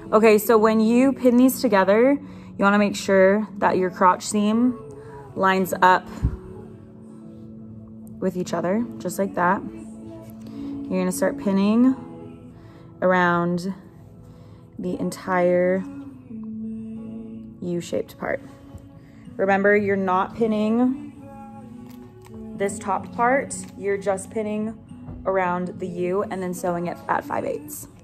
Okay, so when you pin these together, you wanna make sure that your crotch seam lines up with each other, just like that. You're gonna start pinning around the entire U-shaped part. Remember, you're not pinning this top part, you're just pinning around the U and then sewing it at 5/8.